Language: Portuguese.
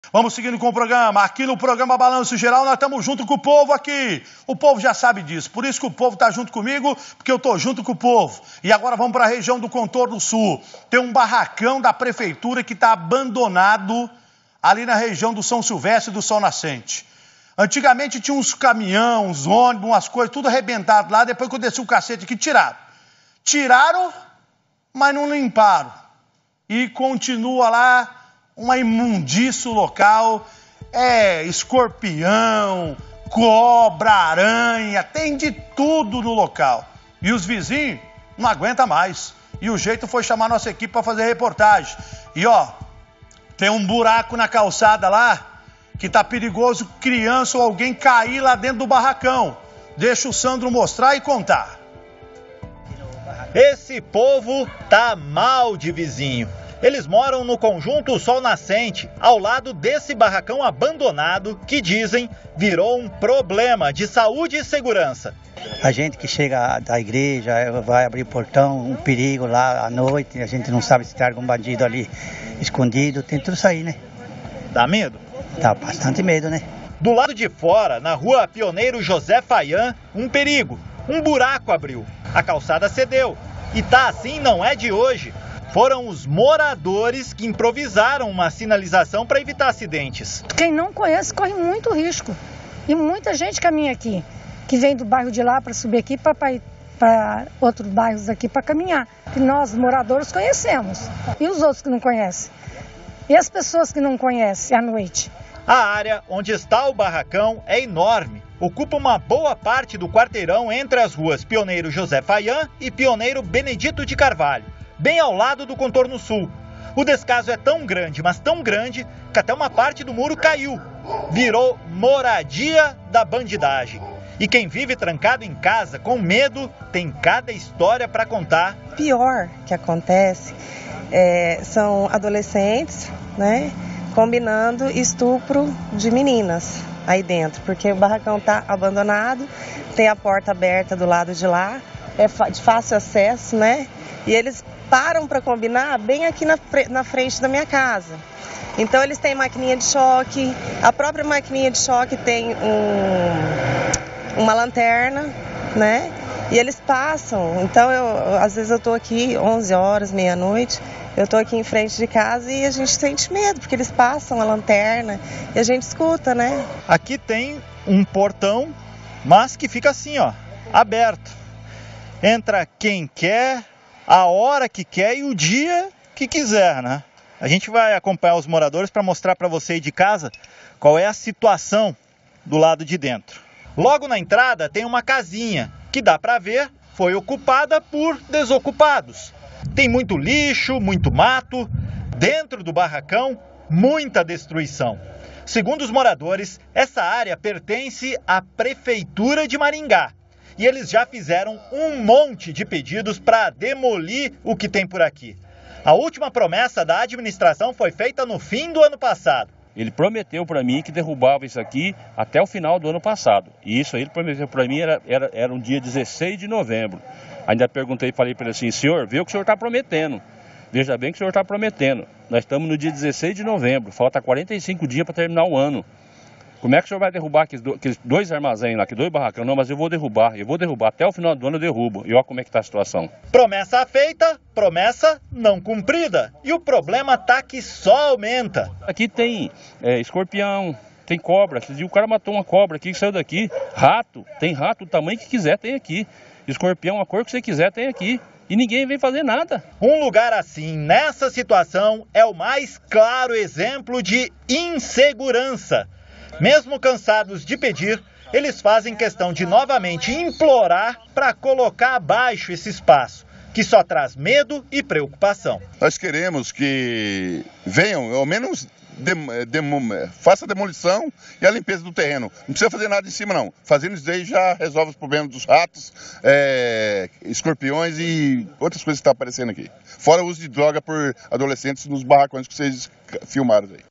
Vamos seguindo com o programa. Aqui no programa Balanço Geral, nós estamos junto com o povo aqui. O povo já sabe disso, por isso que o povo está junto comigo, porque eu estou junto com o povo. E agora vamos para a região do Contorno Sul. Tem um barracão da prefeitura que está abandonado ali na região do São Silvestre e do Sol Nascente. Antigamente tinha uns caminhões, uns ônibus, umas coisas, tudo arrebentado lá. Depois que eu desci o cacete aqui, tiraram. Tiraram, mas não limparam. E continua lá uma imundície local, escorpião, cobra, aranha, tem de tudo no local. E os vizinhos não aguentam mais. E o jeito foi chamar nossa equipe para fazer reportagem. E tem um buraco na calçada lá, que tá perigoso criança ou alguém cair lá dentro do barracão. Deixa o Sandro mostrar e contar. Esse povo tá mal de vizinho. Eles moram no conjunto Sol Nascente, ao lado desse barracão abandonado que, dizem, virou um problema de saúde e segurança. A gente que chega da igreja, vai abrir o portão, um perigo lá à noite, a gente não sabe se tem algum bandido ali escondido, tem tudo isso aí, né? Dá medo? Dá bastante medo, né? Do lado de fora, na rua Pioneiro José Faian, um perigo. Um buraco abriu, a calçada cedeu. E tá assim não é de hoje. Foram os moradores que improvisaram uma sinalização para evitar acidentes. Quem não conhece corre muito risco. E muita gente caminha aqui, que vem do bairro de lá para subir aqui para ir para outros bairros aqui para caminhar. Que nós, moradores, conhecemos. E os outros que não conhecem? E as pessoas que não conhecem à noite? A área onde está o barracão é enorme. Ocupa uma boa parte do quarteirão entre as ruas Pioneiro José Faian e Pioneiro Benedito de Carvalho, bem ao lado do Contorno Sul. O descaso é tão grande, mas tão grande, que até uma parte do muro caiu. Virou moradia da bandidagem. E quem vive trancado em casa com medo tem cada história para contar. O pior que acontece são adolescentes, né, combinando estupro de meninas aí dentro, porque o barracão está abandonado, tem a porta aberta do lado de lá, é de fácil acesso, né? E eles param para combinar bem aqui na frente da minha casa. Então eles têm maquininha de choque, a própria maquininha de choque tem uma lanterna, né? E eles passam, então às vezes eu estou aqui 11 horas, meia-noite, eu estou aqui em frente de casa e a gente sente medo, porque eles passam a lanterna e a gente escuta, né? Aqui tem um portão, mas que fica assim, aberto. Entra quem quer, a hora que quer e o dia que quiser, né? A gente vai acompanhar os moradores para mostrar para você aí de casa qual é a situação do lado de dentro. Logo na entrada tem uma casinha que dá para ver foi ocupada por desocupados. Tem muito lixo, muito mato. Dentro do barracão, muita destruição. Segundo os moradores, essa área pertence à Prefeitura de Maringá. E eles já fizeram um monte de pedidos para demolir o que tem por aqui. A última promessa da administração foi feita no fim do ano passado. Ele prometeu para mim que derrubava isso aqui até o final do ano passado. E isso aí ele prometeu para mim, era um dia 16 de novembro. Ainda falei para ele assim, senhor, vê o que o senhor está prometendo. Veja bem o que o senhor está prometendo. Nós estamos no dia 16 de novembro, falta 45 dias para terminar o ano. Como é que o senhor vai derrubar aqueles dois armazéns lá, aqueles dois barracões? Não, mas eu vou derrubar, até o final do ano eu derrubo. E olha como é que está a situação. Promessa feita, promessa não cumprida. E o problema tá que só aumenta. Aqui tem escorpião, tem cobra. O cara matou uma cobra aqui que saiu daqui. Rato, tem rato do tamanho que quiser, tem aqui. Escorpião, a cor que você quiser, tem aqui. E ninguém vem fazer nada. Um lugar assim, nessa situação, é o mais claro exemplo de insegurança. Mesmo cansados de pedir, eles fazem questão de novamente implorar para colocar abaixo esse espaço, que só traz medo e preocupação. Nós queremos que venham, ao menos faça a demolição e a limpeza do terreno. Não precisa fazer nada em cima, não. Fazendo isso daí já resolve os problemas dos ratos, escorpiões e outras coisas que estão aparecendo aqui. Fora o uso de droga por adolescentes nos barracões que vocês filmaram aí.